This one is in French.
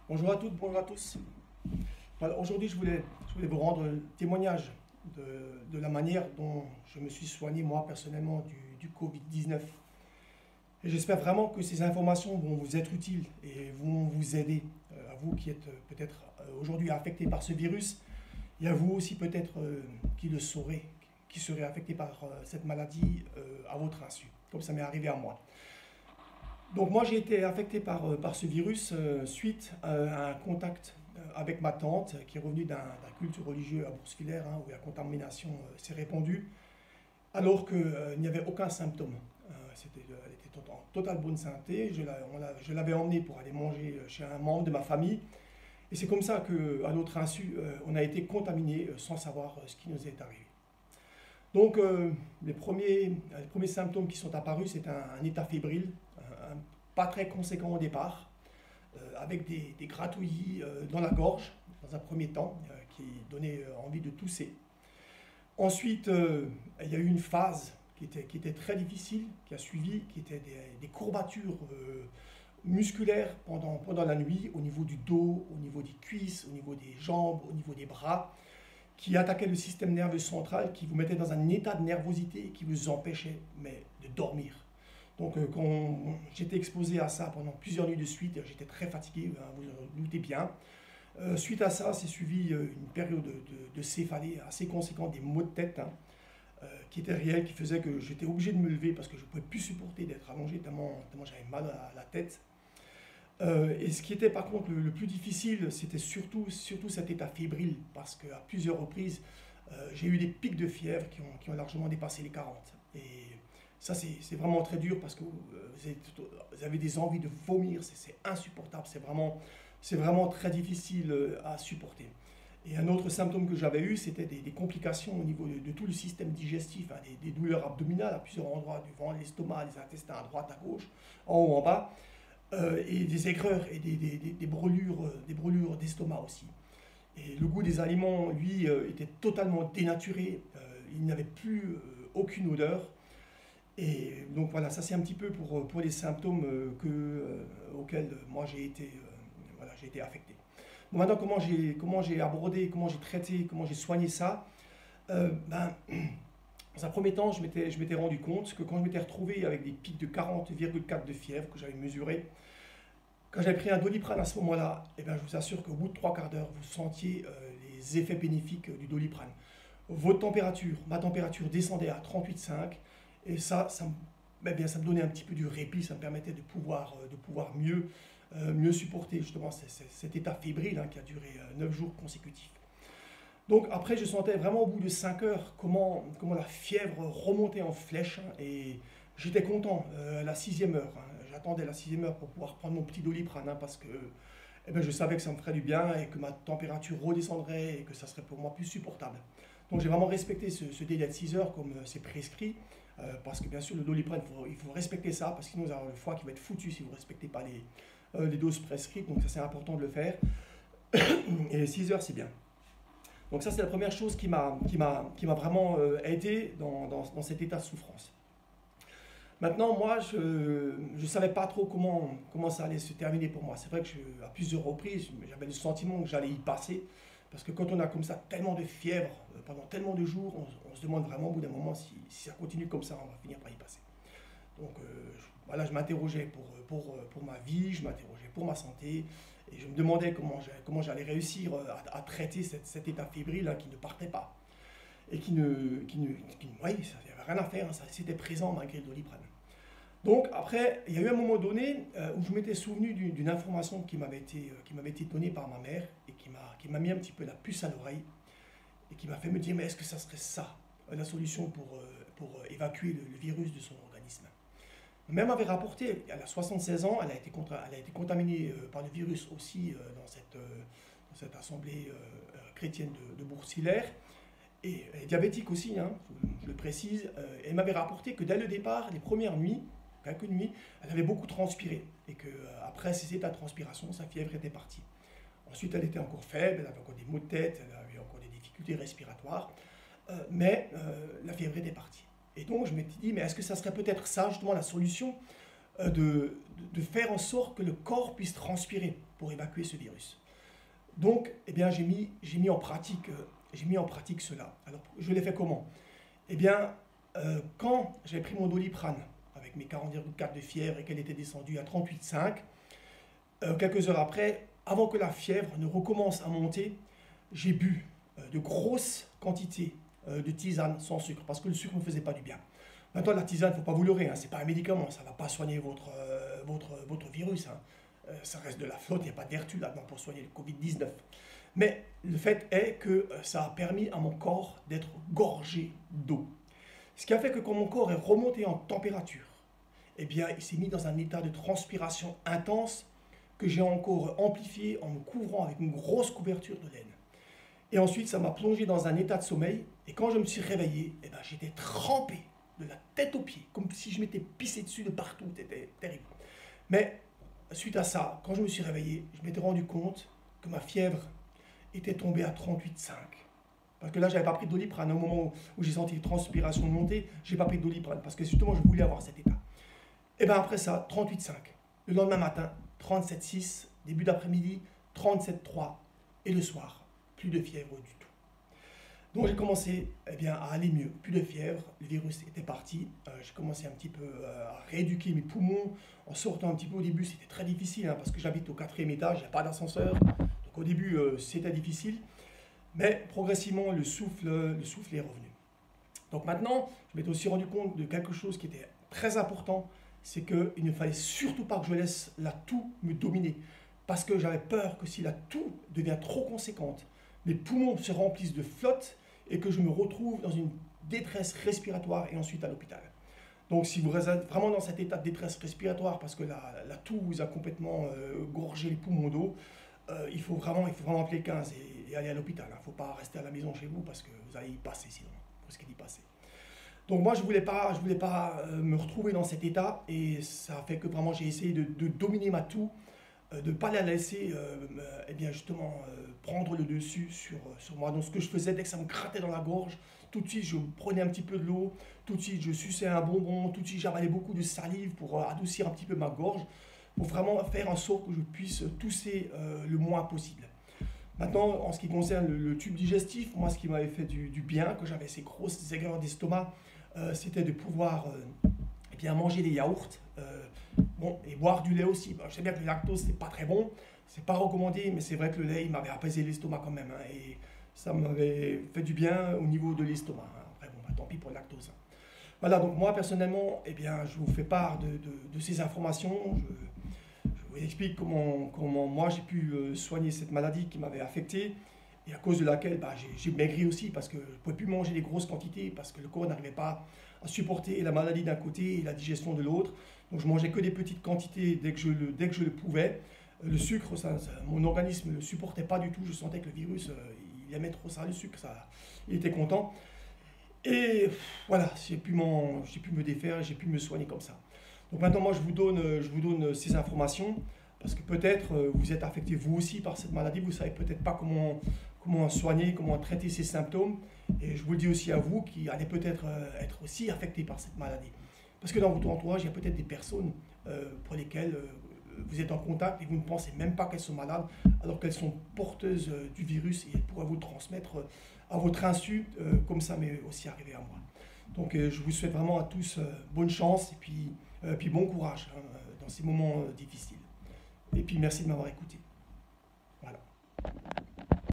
Bonjour à toutes, bonjour à tous. Voilà, aujourd'hui, je voulais vous rendre témoignage de la manière dont je me suis soigné, moi, personnellement, du Covid-19. Et j'espère vraiment que ces informations vont vous être utiles et vont vous aider, à vous qui êtes peut-être aujourd'hui affectés par ce virus, et à vous aussi peut-être qui le saurez, qui serez affectés par cette maladie à votre insu, comme ça m'est arrivé à moi. Donc moi j'ai été affecté par ce virus suite à un contact avec ma tante qui est revenue d'un culte religieux à Bourse-Filaire, hein, où la contamination s'est répandue alors qu'il n'y avait aucun symptôme. Elle était en totale bonne santé. Je l'avais emmenée pour aller manger chez un membre de ma famille. Et c'est comme ça qu'à notre insu, on a été contaminé sans savoir ce qui nous est arrivé. Donc les premiers symptômes qui sont apparus, c'est un état fébrile, pas très conséquent au départ, avec des gratouillis dans la gorge, dans un premier temps, qui donnaient envie de tousser. Ensuite, il y a eu une phase qui était très difficile, qui a suivi, qui était des courbatures musculaires pendant la nuit, au niveau du dos, au niveau des cuisses, au niveau des jambes, au niveau des bras, qui attaquaient le système nerveux central, qui vous mettait dans un état de nervosité et qui vous empêchait de dormir. Donc quand j'étais exposé à ça pendant plusieurs nuits de suite, j'étais très fatigué, hein, vous en doutez bien. Suite à ça, c'est suivi une période de céphalée assez conséquente, des maux de tête, hein, qui étaient réels, qui faisaient que j'étais obligé de me lever parce que je ne pouvais plus supporter d'être allongé tellement j'avais mal à la tête. Et ce qui était par contre le plus difficile, c'était surtout cet état fébrile, parce qu'à plusieurs reprises, j'ai eu des pics de fièvre qui ont largement dépassé les 40. Et ça, c'est vraiment très dur parce que vous avez des envies de vomir, c'est insupportable, c'est vraiment très difficile à supporter. Et un autre symptôme que j'avais eu, c'était des complications au niveau de tout le système digestif, hein, des douleurs abdominales à plusieurs endroits, du ventre, l'estomac, les intestins à droite, à gauche, en haut, en bas, et des aigreurs et des brûlures d'estomac aussi. Et le goût des aliments, lui, était totalement dénaturé, il n'avait plus aucune odeur. Et donc voilà, ça c'est un petit peu pour les symptômes auxquels moi j'ai été affecté. Bon, maintenant, comment j'ai abordé, comment j'ai traité, comment j'ai soigné ça. Dans un premier temps, je m'étais rendu compte que quand je m'étais retrouvé avec des pics de 40,4 de fièvre que j'avais mesuré, quand j'avais pris un Doliprane à ce moment-là, eh bien, je vous assure qu'au bout de 3 quarts d'heure, vous sentiez les effets bénéfiques du Doliprane. Votre température, ma température descendait à 38,5, et ça me donnait un petit peu du répit, ça me permettait de pouvoir mieux supporter justement cet état fébrile, hein, qui a duré 9 jours consécutifs. Donc après, je sentais vraiment au bout de 5 heures comment la fièvre remontait en flèche, hein, et j'étais content la 6e heure, hein. J'attendais la 6e heure pour pouvoir prendre mon petit Doliprane, hein, parce que je savais que ça me ferait du bien et que ma température redescendrait et que ça serait pour moi plus supportable. Donc j'ai vraiment respecté ce délai de 6 heures comme c'est prescrit, parce que bien sûr le Doliprane, il faut respecter ça, parce que sinon vous avez le foie qui va être foutu si vous ne respectez pas les doses prescrites, donc ça c'est important de le faire. Et 6 heures c'est bien. Donc ça c'est la première chose qui m'a vraiment aidé dans cet état de souffrance. Maintenant, moi, je ne savais pas trop comment ça allait se terminer pour moi. C'est vrai que à plusieurs reprises, j'avais le sentiment que j'allais y passer. Parce que quand on a comme ça tellement de fièvre pendant tellement de jours, on se demande vraiment au bout d'un moment si ça continue comme ça, on va finir par y passer. Donc voilà, je m'interrogeais pour ma vie, je m'interrogeais pour ma santé, et je me demandais comment j'allais réussir à traiter cet état fébrile, hein, qui ne partait pas. Et oui, ça n'avait rien à faire, hein, c'était présent malgré le Doliprane. Donc après, il y a eu un moment donné où je m'étais souvenu d'une information qui m'avait été donnée par ma mère et qui m'a mis un petit peu la puce à l'oreille et qui m'a fait me dire, mais est-ce que ça serait ça, la solution pour évacuer le virus de son organisme? Ma mère m'avait rapporté, elle a 76 ans, elle a été contaminée par le virus aussi dans cette assemblée chrétienne de Bourg-Hilaire. Et elle est diabétique aussi, hein, je le précise. Elle m'avait rapporté que dès le départ, les premières nuits, quelques nuits, elle avait beaucoup transpiré. Et qu'après ces états de transpiration, sa fièvre était partie. Ensuite, elle était encore faible, elle avait encore des maux de tête, elle avait encore des difficultés respiratoires. Mais la fièvre était partie. Et donc, je m'étais dit, mais est-ce que ça serait peut-être ça, justement, la solution de faire en sorte que le corps puisse transpirer pour évacuer ce virus. Donc, eh bien, j'ai mis en pratique cela. Alors, je l'ai fait comment? Eh bien, quand j'ai pris mon Doliprane avec mes 40,4 de fièvre et qu'elle était descendue à 38,5, quelques heures après, avant que la fièvre ne recommence à monter, j'ai bu de grosses quantités de tisane sans sucre, parce que le sucre ne me faisait pas du bien. Maintenant, la tisane, il ne faut pas vous leurrer, hein, ce n'est pas un médicament, ça ne va pas soigner votre virus. Hein. Ça reste de la flotte, il n'y a pas de vertu là-dedans pour soigner le Covid-19. Mais le fait est que ça a permis à mon corps d'être gorgé d'eau. Ce qui a fait que quand mon corps est remonté en température, eh bien, il s'est mis dans un état de transpiration intense que j'ai encore amplifié en me couvrant avec une grosse couverture de laine. Et ensuite, ça m'a plongé dans un état de sommeil. Et quand je me suis réveillé, eh ben, j'étais trempé de la tête aux pieds, comme si je m'étais pissé dessus de partout. C'était terrible. Mais suite à ça, quand je me suis réveillé, je m'étais rendu compte que ma fièvre était tombée à 38,5. Parce que là, je n'avais pas pris de Doliprane. Au moment où j'ai senti les transpirations monter, je n'ai pas pris de Doliprane. Parce que justement, je voulais avoir cet état. Et bien après ça, 38,5. Le lendemain matin, 37,6. Début d'après-midi, 37,3. Et le soir, plus de fièvre du tout. Donc j'ai commencé à aller mieux. Plus de fièvre, le virus était parti. J'ai commencé un petit peu à rééduquer mes poumons. En sortant un petit peu au début, c'était très difficile. Hein, parce que j'habite au 4e étage, il n'y a pas d'ascenseur. Donc au début, c'était difficile. Mais progressivement, le souffle est revenu. Donc maintenant, je m'étais aussi rendu compte de quelque chose qui était très important, c'est qu'il ne fallait surtout pas que je laisse la toux me dominer. Parce que j'avais peur que si la toux devient trop conséquente, mes poumons se remplissent de flotte et que je me retrouve dans une détresse respiratoire et ensuite à l'hôpital. Donc si vous êtes vraiment dans cet état de détresse respiratoire parce que la toux vous a complètement gorgé les poumons d'eau, il faut vraiment appeler le 15 et aller à l'hôpital. Il ne faut pas rester à la maison chez vous parce que vous allez y passer sinon. Vous risquez d'y passer. Donc moi, je voulais pas me retrouver dans cet état et ça a fait que vraiment j'ai essayé de dominer ma toux, de ne pas la laisser justement prendre le dessus sur moi. Donc ce que je faisais, dès que ça me grattait dans la gorge, tout de suite je prenais un petit peu de l'eau, tout de suite je suçais un bonbon, tout de suite j'avalais beaucoup de salive pour adoucir un petit peu ma gorge, pour vraiment faire en sorte que je puisse tousser le moins possible. Maintenant, en ce qui concerne le tube digestif, moi ce qui m'avait fait du bien, quand j'avais ces grosses aigreurs d'estomac, c'était de pouvoir manger des yaourts et boire du lait aussi. Je sais bien que le lactose, c'est pas très bon, c'est pas recommandé, mais c'est vrai que le lait, il m'avait apaisé l'estomac quand même. Hein, et ça m'avait fait du bien au niveau de l'estomac. Hein. Après, bon, tant pis pour le lactose. Hein. Voilà, donc moi, personnellement, je vous fais part de ces informations. Je vous explique comment moi, j'ai pu soigner cette maladie qui m'avait affecté et à cause de laquelle j'ai maigri aussi parce que je ne pouvais plus manger des grosses quantités parce que le corps n'arrivait pas à supporter la maladie d'un côté et la digestion de l'autre. Donc je mangeais que des petites quantités dès que je le pouvais. Le sucre, mon organisme ne le supportait pas du tout. Je sentais que le virus, il aimait trop ça, le sucre. Il était content. Et voilà, j'ai pu me défaire, j'ai pu me soigner comme ça. Donc maintenant, moi, je vous donne ces informations parce que peut-être vous êtes affecté vous aussi par cette maladie. Vous ne savez peut-être pas comment soigner, comment traiter ces symptômes. Et je vous le dis aussi à vous qui allez peut-être être aussi affectés par cette maladie. Parce que dans votre entourage, il y a peut-être des personnes pour lesquelles vous êtes en contact et vous ne pensez même pas qu'elles sont malades, alors qu'elles sont porteuses du virus et elles pourraient vous le transmettre à votre insu, comme ça m'est aussi arrivé à moi. Donc je vous souhaite vraiment à tous bonne chance et puis bon courage hein, dans ces moments difficiles. Et puis merci de m'avoir écouté.